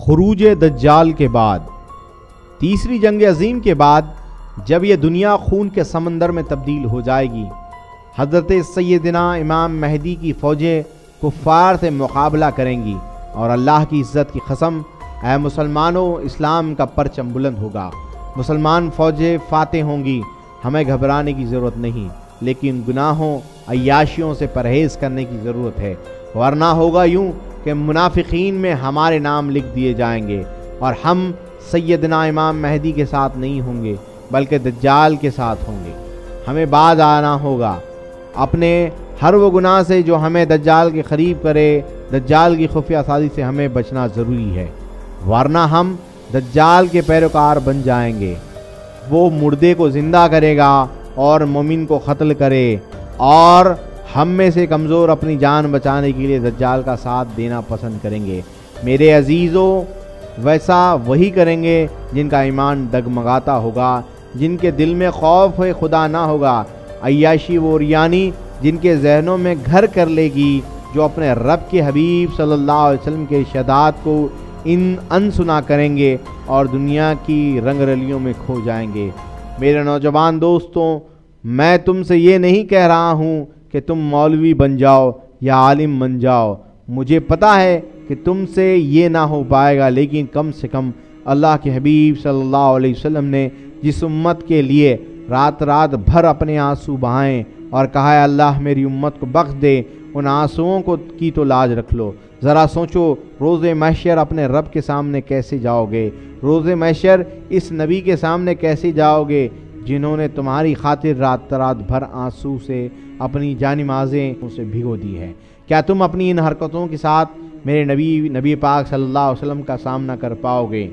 خروج دجال کے بعد، تیسری جنگ عظیم کے بعد جب یہ دنیا خون کے سمندر میں تبدیل ہو جائے گی، حضرت سیدنا امام مہدی کی فوجیں کفار سے مقابلہ کریں گی، اور اللہ کی عزت کی قسم، اے مسلمانوں، اسلام کا پرچم بلند ہوگا، مسلمان فوجیں فاتح ہوں گی۔ ہمیں گھبرانے کی ضرورت نہیں، لیکن گناہوں عیاشیوں سے پرہیز کرنے کی ضرورت ہے، ورنہ ہوگا یوں کہ منافقین میں ہمارے نام لکھ دیے جائیں گے، اور ہم سیدنا امام مہدی کے ساتھ نہیں ہوں گے بلکہ دجال کے ساتھ ہوں گے۔ ہمیں باز آنا ہوگا اپنے ہر وہ گناہ سے جو ہمیں دجال کے قریب کرے۔ دجال کی خفیہ سازی سے ہمیں بچنا ضروری ہے، ورنہ ہم دجال کے پیروکار بن جائیں گے۔ وہ مردے کو زندہ کرے گا اور مومن کو قتل کرے، اور ہم میں سے کمزور اپنی جان بچانے کے لیے دجال کا ساتھ دینا پسند کریں گے۔ میرے عزیزوں، ویسا وہی کریں گے جن کا ایمان ڈگمگاتا ہوگا، جن کے دل میں خوف خدا نہ ہوگا۔ عیاشی و ریانی جن کے ذہنوں میں گھر کر لے گی، جو اپنے رب کے حبیب صلی اللہ علیہ وسلم کے ارشادات کو ان سنا کریں گے اور دنیا کی رنگ رلیوں میں کھو جائیں گے۔ میرے نوجوان دوستوں، میں تم سے یہ نہیں کہہ رہا ہوں کہ تم مولوی بن جاؤ یا عالم بن جاؤ، مجھے پتا ہے کہ تم سے یہ نہ ہو پائے گا، لیکن کم سے کم اللہ کے حبیب صلی اللہ علیہ وسلم نے جس امت کے لیے رات بھر اپنے آنسو بہائیں اور کہا ہے اللہ میری امت کو بخش دے، ان آنسوؤں کی تو لاج رکھ لو۔ ذرا سوچو، روز محشر اپنے رب کے سامنے کیسے جاؤ گے؟ روز محشر اس نبی کے سامنے کیسے جاؤ گے جنہوں نے تمہاری خاطر رات بھر آنسو سے اپنی جانمازیں اسے بھگو دی ہے؟ کیا تم اپنی ان حرکتوں کے ساتھ میرے نبی پاک صلی اللہ علیہ وسلم کا سامنا کر پاؤ گے؟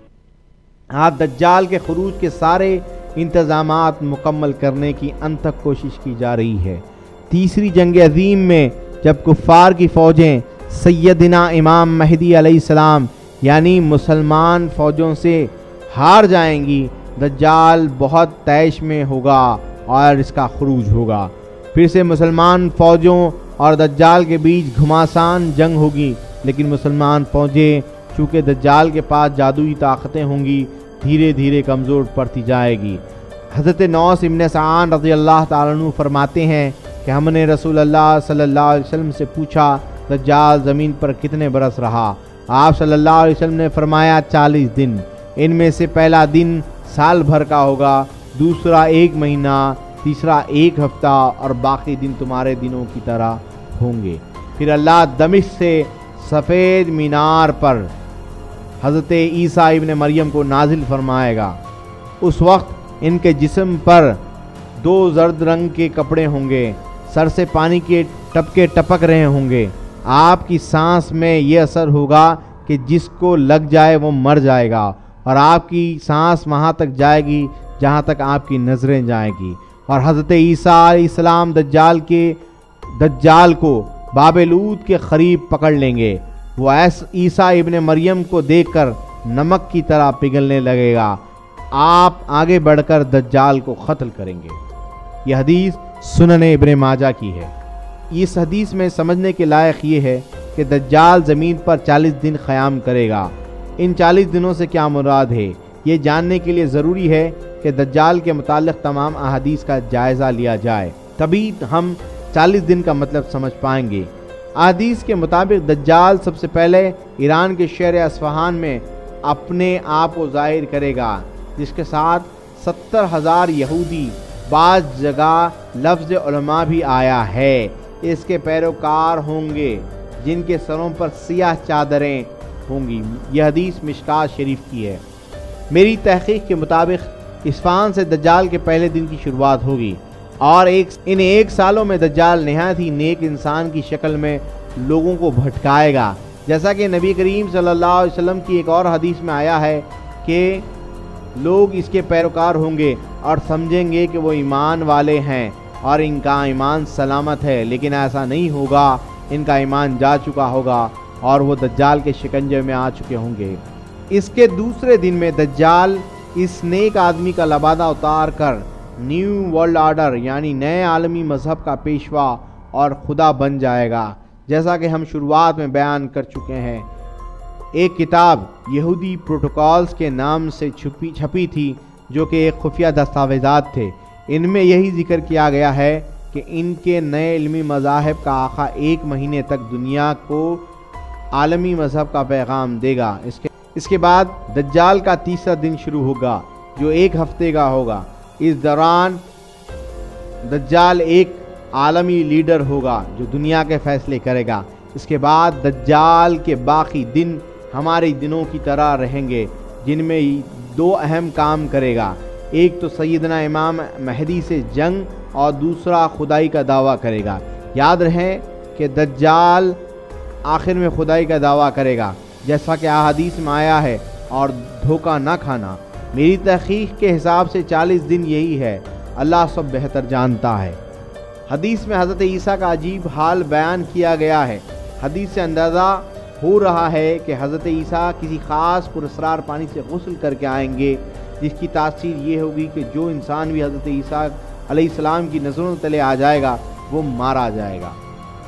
آج دجال کے خروج کے سارے انتظامات مکمل کرنے کی انتھک کوشش کی جا رہی ہے۔ تیسری جنگ عظیم میں جب کفار کی فوجیں سیدنا امام مہدی علیہ السلام یعنی مسلمان فوجوں سے ہار جائیں گی، دجال بہت طیش میں ہوگا اور اس کا خروج ہوگا۔ پھر سے مسلمان فوجوں اور دجال کے بیچ گھماسان جنگ ہوگی، لیکن مسلمان فوجیں چونکہ دجال کے پاس جادوئی طاقتیں ہوں گی، دھیرے دھیرے کمزور پڑتی جائے گی۔ حضرت نوس ابن سعان رضی اللہ تعالیٰ عنہ فرماتے ہیں کہ ہم نے رسول اللہ صلی اللہ علیہ وسلم سے پوچھا دجال زمین پر کتنے برس رہا؟ آپ صلی اللہ علیہ وسلم نے فرمایا 40 دن، ان میں سے پہلا دن سال بھر کا ہوگا، دوسرا 1 مہینہ، تیسرا 1 ہفتہ، اور باقی دن تمہارے دنوں کی طرح ہوں گے۔ پھر اللہ دمشق سے سفید مینار پر حضرت عیسیٰ ابن مریم کو نازل فرمائے گا۔ اس وقت ان کے جسم پر 2 زرد رنگ کے کپڑے ہوں گے، سر سے پانی کے ٹپکے ٹپک رہے ہوں گے۔ آپ کی سانس میں یہ اثر ہوگا کہ جس کو لگ جائے وہ مر جائے گا، اور آپ کی سانس وہاں تک جائے گی جہاں تک آپ کی نظریں جائیں گی۔ اور حضرت عیسیٰ علیہ السلام دجال کو باب لوط کے قریب پکڑ لیں گے۔ وہ عیسیٰ ابن مریم کو دیکھ کر نمک کی طرح پگھلنے لگے گا۔ آپ آگے بڑھ کر دجال کو قتل کریں گے۔ یہ حدیث سنن ابن ماجہ کی ہے۔ اس حدیث میں سمجھنے کے لائق یہ ہے کہ دجال زمین پر 40 دن قیام کرے گا۔ ان 40 دنوں سے کیا مراد ہے، یہ جاننے کے لیے ضروری ہے کہ دجال کے متعلق تمام احادیث کا جائزہ لیا جائے، تبھی ہم 40 دن کا مطلب سمجھ پائیں گے۔ احادیث کے مطابق دجال سب سے پہلے ایران کے شہر اصفہان میں اپنے آپ کو ظاہر کرے گا، جس کے ساتھ 70,000 یہودی، بعض جگہ لفظ علماء بھی آیا ہے۔ اس کے پیروکار ہوں گے جن کے سروں پر سیاہ چادریں ہوں گی۔ یہ حدیث مشکات شریف کی ہے۔ میری تحقیق کے مطابق اصفہان سے دجال کے پہلے دن کی شروعات ہوگی، اور ان 1 سالوں میں دجال نہایت ہی نیک انسان کی شکل میں لوگوں کو بھٹکائے گا، جیسا کہ نبی کریم صلی اللہ علیہ وسلم کی ایک اور حدیث میں آیا ہے کہ لوگ اس کے پیروکار ہوں گے اور سمجھیں گے کہ وہ ایمان والے ہیں اور ان کا ایمان سلامت ہے، لیکن ایسا نہیں ہوگا، ان کا ایمان جا چکا ہوگا اور وہ دجال کے شکنجے میں آ چکے ہوں گے۔ اس کے دوسرے دن میں دجال اس نیک آدمی کا لبادہ اتار کر نیو ورلڈ آرڈر یعنی نئے عالمی مذہب کا پیشوا اور خدا بن جائے گا، جیسا کہ ہم شروعات میں بیان کر چکے ہیں۔ ایک کتاب یہودی پروٹوکالز کے نام سے چھپی تھی جو کہ ایک خفیہ دستاویزات تھے۔ ان میں یہی ذکر کیا گیا ہے کہ ان کے نئے علمی مذاہب کا آقا 1 مہینے تک دنیا کو عالمی مذہب کا پیغام دے گا۔ اس کے بعد دجال کا تیسرا دن شروع ہوگا جو 1 ہفتے کا ہوگا۔ اس دوران دجال ایک عالمی لیڈر ہوگا جو دنیا کے فیصلے کرے گا۔ اس کے بعد دجال کے باقی دن ہمارے دنوں کی طرح رہیں گے، جن میں 2 اہم کام کرے گا۔ ایک تو سیدنا امام مہدی سے جنگ اور دوسرا خدائی کا دعویٰ کرے گا۔ یاد رہے کہ دجال آخر میں خدائی کا دعویٰ کرے گا، جیسا کہ احادیث میں آیا ہے، اور دھوکہ نہ کھانا۔ میری تحقیق کے حساب سے 40 دن یہی ہے، اللہ سب بہتر جانتا ہے۔ حدیث میں حضرت عیسیٰ کا عجیب حال بیان کیا گیا ہے۔ حدیث سے اندازہ ہو رہا ہے کہ حضرت عیسیٰ کسی خاص پراسرار پانی سے غسل کر کے آئیں گے، جس کی تاثیر یہ ہوگی کہ جو انسان بھی حضرت عیسیٰ علیہ السلام کی نظروں تلے آ جائے گا وہ مارا جائے گا۔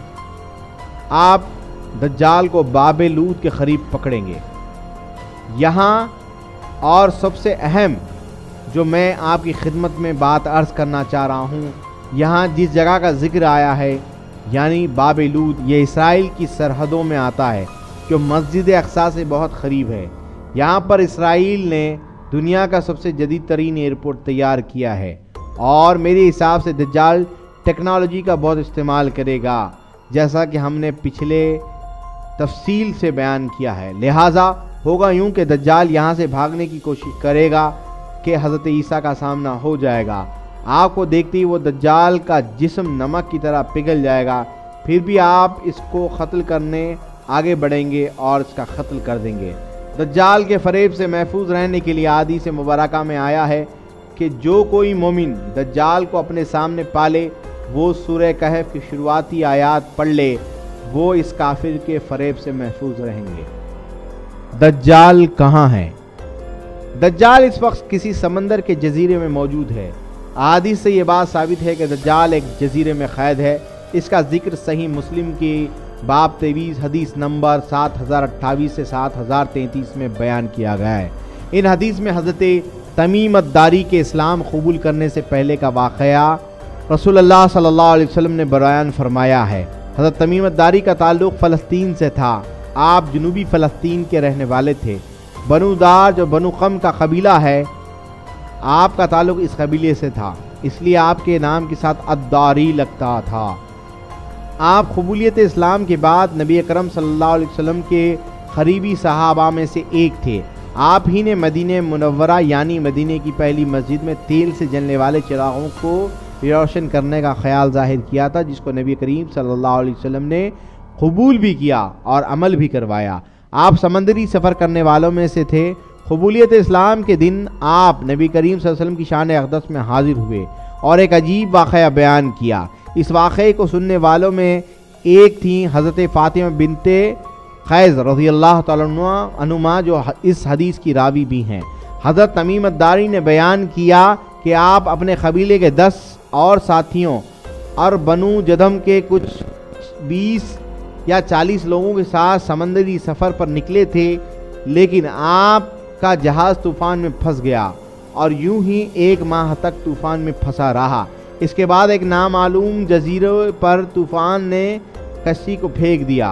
آپ دجال کو باب لوط کے قریب پکڑیں گے۔ یہاں اور سب سے اہم جو میں آپ کی خدمت میں بات عرض کرنا چاہ رہا ہوں، یہاں جس جگہ کا ذکر آیا ہے یعنی باب لوط، یہ اسرائیل کی سرحدوں میں آتا ہے جو مسجد اقصی سے بہت قریب ہے۔ یہاں پر اسرائیل نے دنیا کا سب سے جدید ترین ایئرپورٹ تیار کیا ہے، اور میرے حساب سے دجال ٹیکنالوجی کا بہت استعمال کرے گا، جیسا کہ ہم نے پچھلے تفصیل سے بیان کیا ہے۔ لہٰذا ہوگا یوں کہ دجال یہاں سے بھاگنے کی کوشش کرے گا کہ حضرت عیسیٰ کا سامنا ہو جائے گا۔ آپ کو دیکھتے ہی وہ دجال کا جسم نمک کی طرح پگھل جائے گا، پھر بھی آپ اس کو قتل کرنے آگے بڑھیں گے اور اس کا قتل کر دیں گے۔ دجال کے فریب سے محفوظ رہنے کے لیے حدیث مبارکہ میں آیا ہے کہ جو کوئی مومن دجال کو اپنے سامنے پالے، وہ سورہ کہف کی شروعاتی آیات پڑھ لے، وہ اس کافر کے فریب سے محفوظ رہیں گے۔ دجال کہاں ہے؟ دجال اس وقت کسی سمندر کے جزیرے میں موجود ہے۔ احادیث سے یہ بات ثابت ہے کہ دجال ایک جزیرے میں قید ہے۔ اس کا ذکر صحیح مسلم کی باب 23 حدیث نمبر 7028 سے 7033 میں بیان کیا گیا ہے۔ ان حدیث میں حضرت تمیم الداری کے اسلام قبول کرنے سے پہلے کا واقعہ رسول اللہ صلی اللہ علیہ وسلم نے بیان فرمایا ہے۔ حضرت تمیم الداری کا تعلق فلسطین سے تھا۔ آپ جنوبی فلسطین کے رہنے والے تھے۔ بنو دار جو بنو قم کا قبیلہ ہے، آپ کا تعلق اس قبیلے سے تھا، اس لیے آپ کے نام کے ساتھ الداری لگتا تھا۔ آپ قبولیت اسلام کے بعد نبی اکرم صلی اللہ علیہ وسلم کے قریبی صحابہ میں سے ایک تھے۔ آپ ہی نے مدینہ منورہ یعنی مدینہ کی پہلی مسجد میں تیل سے جلنے والے چراغوں کو روشن کرنے کا خیال ظاہر کیا تھا، جس کو نبی کریم صلی اللہ علیہ وسلم نے قبول بھی کیا اور عمل بھی کروایا۔ آپ سمندری سفر کرنے والوں میں سے تھے۔ قبولیت اسلام کے دن آپ نبی کریم صلی اللہ علیہ وسلم کی شان اقدس میں حاضر ہوئے اور ایک عجیب واقعہ بیان کیا۔ اس واقعے کو سننے والوں میں ایک تھیں حضرت فاطمہ بنت قیس رضی اللہ تعالیٰ عنہما، جو اس حدیث کی راوی بھی ہیں۔ حضرت تمیم الداری نے بیان کیا کہ آپ اپنے قبیلے کے 10 اور ساتھیوں اور بنو جدم کے کچھ 20 یا 40 لوگوں کے ساتھ سمندری سفر پر نکلے تھے، لیکن آپ کا جہاز طوفان میں پھنس گیا اور یوں ہی 1 ماہ تک طوفان میں پھنسا رہا۔ اس کے بعد ایک نامعلوم جزیرے پر طوفان نے کشتی کو پھینک دیا۔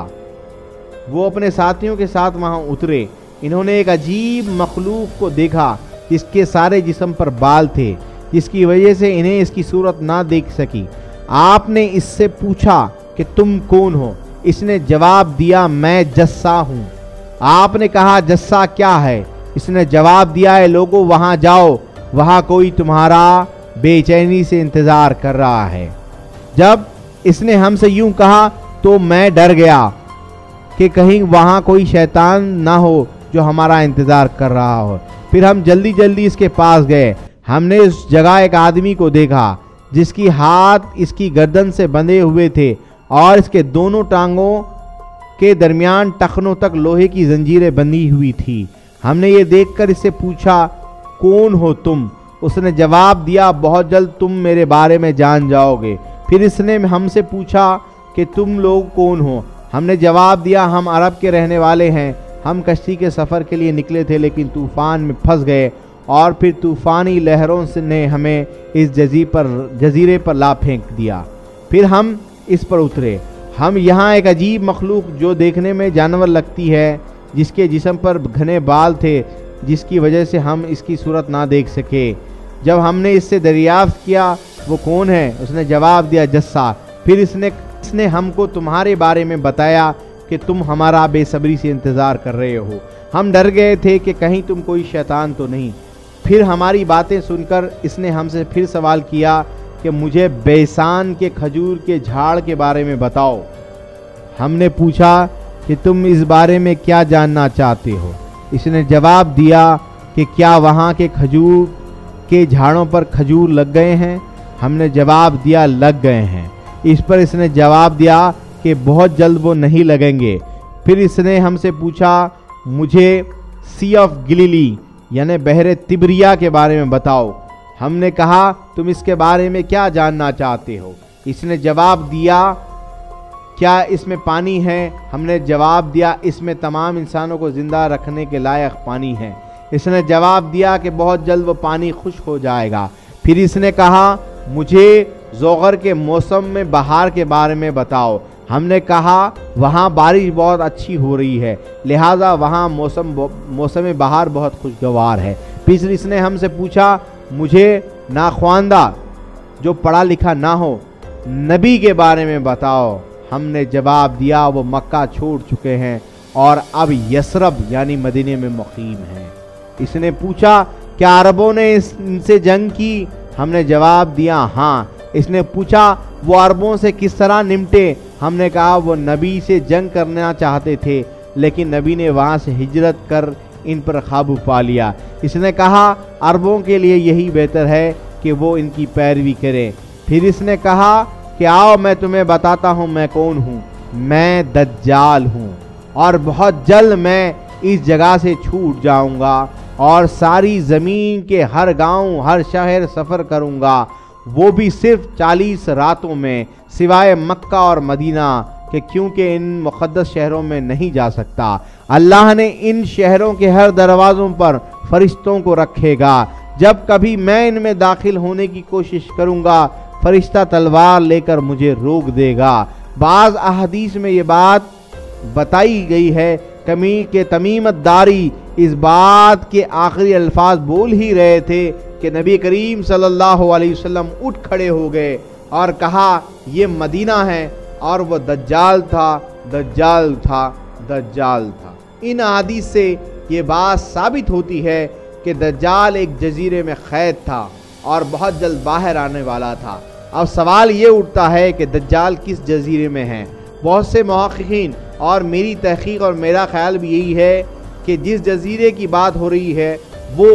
وہ اپنے ساتھیوں کے ساتھ وہاں اترے۔ انہوں نے ایک عجیب مخلوق کو دیکھا جس کے سارے جسم پر بال تھے، جس کی وجہ سے انہیں اس کی صورت نہ دیکھ سکی۔ آپ نے اس سے پوچھا کہ تم کون ہو؟ اس نے جواب دیا میں جسا ہوں۔ آپ نے کہا جسا کیا ہے؟ اس نے جواب دیا ہے لوگوں وہاں جاؤ، وہاں کوئی تمہارا بے چینی سے انتظار کر رہا ہے۔ جب اس نے ہم سے یوں کہا تو میں ڈر گیا کہ کہیں وہاں کوئی شیطان نہ ہو جو ہمارا انتظار کر رہا ہو۔ پھر ہم جلدی جلدی اس کے پاس گئے۔ ہم نے اس جگہ ایک آدمی کو دیکھا جس کی ہاتھ اس کی گردن سے بندھے ہوئے تھے اور اس کے دونوں ٹانگوں کے درمیان ٹخنوں تک لوہے کی زنجیریں بندھی ہوئی تھی۔ ہم نے یہ دیکھ کر اس سے پوچھا کون ہو تم؟ اس نے جواب دیا بہت جلد تم میرے بارے میں جان جاؤ گے۔ پھر اس نے ہم سے پوچھا کہ تم لوگ کون ہو؟ ہم نے جواب دیا ہم عرب کے رہنے والے ہیں۔ ہم کشتی کے سفر کے لیے نکلے تھے لیکن طوفان میں پھنس گئے اور پھر طوفانی لہروں نے ہمیں اس جزیرے پر لا پھینک دیا۔ پھر ہم اس پر اترے۔ ہم یہاں ایک عجیب مخلوق جو دیکھنے میں جانور لگتی ہے، جس کے جسم پر گھنے بال تھے، جس کی وجہ سے ہم اس کی صورت نہ دیکھ سکے۔ جب ہم نے اس سے دریافت کیا وہ کون ہے، اس نے جواب دیا جسا۔ پھر اس نے ہم کو تمہارے بارے میں بتایا کہ تم ہمارا بے صبری سے انتظار کر رہے ہو۔ ہم ڈر گئے تھے کہ کہیں تم کوئی شیطان تو نہیں۔ پھر ہماری باتیں سن کر اس نے ہم سے پھر سوال کیا کہ مجھے بیسان کے کھجور کے جھاڑ کے بارے میں بتاؤ۔ ہم نے پوچھا کہ تم اس بارے میں کیا جاننا چاہتے ہو؟ اس نے جواب دیا کہ کیا وہاں کے کھجور کے جھاڑوں پر کھجور لگ گئے ہیں؟ ہم نے جواب دیا لگ گئے ہیں۔ اس پر اس نے جواب دیا کہ بہت جلد وہ نہیں لگیں گے۔ پھر اس نے ہم سے پوچھا مجھے سی آف گلیلی یعنی بحر تبریا کے بارے میں بتاؤ۔ ہم نے کہا تم اس کے بارے میں کیا جاننا چاہتے ہو؟ اس نے جواب دیا کیا اس میں پانی ہے؟ ہم نے جواب دیا اس میں تمام انسانوں کو زندہ رکھنے کے لائق پانی ہے۔ اس نے جواب دیا کہ بہت جلد وہ پانی خشک ہو جائے گا۔ پھر اس نے کہا مجھے زوغر کے موسم میں بہار کے بارے میں بتاؤ۔ ہم نے کہا وہاں بارش بہت اچھی ہو رہی ہے، لہٰذا وہاں موسم بہار بہت خوشگوار ہے۔ پھر اس نے ہم سے پوچھا مجھے ناخواندہ جو پڑھا لکھا نہ ہو نبی کے بارے میں بتاؤ۔ ہم نے جواب دیا وہ مکہ چھوڑ چکے ہیں اور اب یثرب یعنی مدینے میں مقیم ہیں۔ اس نے پوچھا کیا عربوں نے ان سے جنگ کی؟ ہم نے جواب دیا ہاں۔ اس نے پوچھا وہ عربوں سے کس طرح نمٹے؟ ہم نے کہا وہ نبی سے جنگ کرنا چاہتے تھے لیکن نبی نے وہاں سے ہجرت کر ان پر قابو پا لیا۔ اس نے کہا عربوں کے لیے یہی بہتر ہے کہ وہ ان کی پیروی کریں۔ پھر اس نے کہا کہ آؤ میں تمہیں بتاتا ہوں میں کون ہوں۔ میں دجال ہوں اور بہت جلد میں اس جگہ سے چھوٹ جاؤں گا اور ساری زمین کے ہر گاؤں ہر شہر سفر کروں گا، وہ بھی صرف 40 راتوں میں، سوائے مکہ اور مدینہ کہ کیونکہ ان مقدس شہروں میں نہیں جا سکتا۔ اللہ نے ان شہروں کے ہر دروازوں پر فرشتوں کو رکھے گا۔ جب کبھی میں ان میں داخل ہونے کی کوشش کروں گا فرشتہ تلوار لے کر مجھے روک دے گا۔ بعض احادیث میں یہ بات بتائی گئی ہے کہ تمیمت داری اس بات کے آخری الفاظ بول ہی رہے تھے کہ نبی کریم صلی اللہ علیہ وسلم اٹھ کھڑے ہو گئے اور کہا یہ مدینہ ہے، اور وہ دجال تھا، دجال تھا، دجال تھا۔ ان احادیث سے یہ بات ثابت ہوتی ہے کہ دجال ایک جزیرے میں قید تھا اور بہت جلد باہر آنے والا تھا۔ اب سوال یہ اٹھتا ہے کہ دجال کس جزیرے میں ہے؟ بہت سے محققین اور میری تحقیق اور میرا خیال بھی یہی ہے کہ جس جزیرے کی بات ہو رہی ہے وہ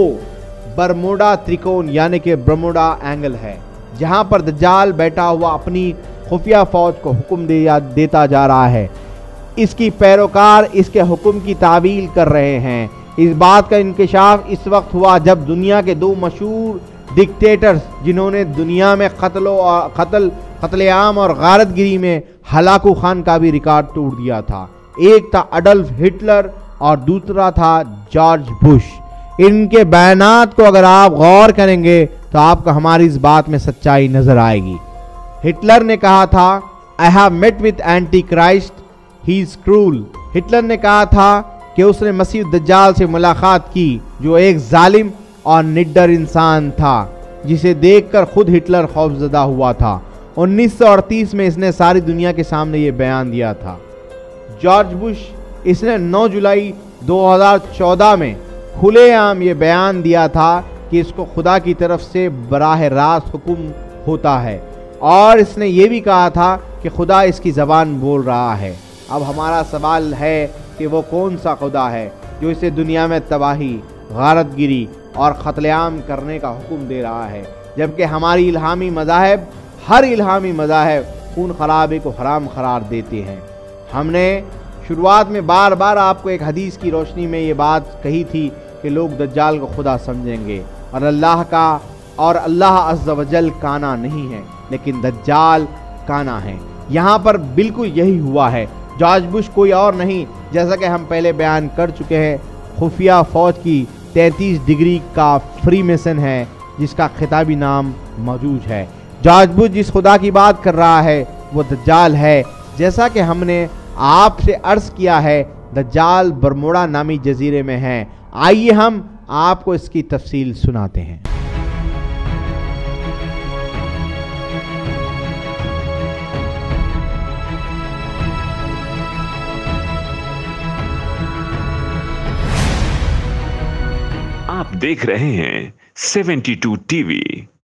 برموڈا ترکون یعنی کہ برموڈا اینگل ہے، جہاں پر دجال بیٹھا ہوا اپنی خفیہ فوج کو حکم دیتا جا رہا ہے۔ اس کی پیروکار اس کے حکم کی تعویل کر رہے ہیں۔ اس بات کا انکشاف اس وقت ہوا جب دنیا کے دو مشہور ڈکٹیٹرز جنہوں نے دنیا میں قتل عام اور غارت گری میں ہلاکو خان کا بھی ریکارڈ توڑ دیا تھا، ایک تھا اڈلف ہٹلر اور دوسرا تھا جارج بش۔ ان کے بیانات کو اگر آپ غور کریں گے تو آپ کو ہماری اس بات میں سچائی نظر آئے گی۔ ہٹلر نے کہا تھا I have met with Antichrist, he is cruel۔ Hitler نے کہا تھا کہ اس نے مسیح دجال سے ملاقات کی جو ایک ظالم اور نڈر انسان تھا جسے دیکھ کر خود ہٹلر خوفزدہ ہوا تھا۔ 1938 میں اس نے ساری دنیا کے سامنے یہ بیان دیا تھا۔ جارج بش اس نے 9 جولائی 2014 میں کھلے عام یہ بیان دیا تھا کہ اس کو خدا کی طرف سے براہ راست حکم ہوتا ہے، اور اس نے یہ بھی کہا تھا کہ خدا اس کی زبان بول رہا ہے۔ اب ہمارا سوال ہے کہ وہ کون سا خدا ہے جو اسے دنیا میں تباہی، غارت گری اور قتل عام کرنے کا حکم دے رہا ہے، جبکہ ہماری الہامی مذاہب ہر الہامی مذاہب خون خرابے کو حرام قرار دیتے ہیں۔ ہم نے شروعات میں بار بار آپ کو ایک حدیث کی روشنی میں یہ بات کہی تھی کہ لوگ دجال کو خدا سمجھیں گے اور اللہ عز و جل کانا نہیں ہے لیکن دجال کانا ہے۔ یہاں پر بالکل یہی ہوا ہے۔ जॉर्ज बुश कोई और नहीं, जैसा कि हम पहले बयान कर चुके हैं, खुफिया फौज की 33 डिग्री का फ्री मेसन है, जिसका खिताबी नाम मौजूद है। जॉर्ज बुश जिस खुदा की बात कर रहा है वो दज्जाल है। जैसा कि हमने आपसे अर्ज किया है, दज्जाल बरमोड़ा नामी जजीरे में है। आइए हम आपको इसकी तफसील सुनाते हैं। आप देख रहे हैं 72 टीवी।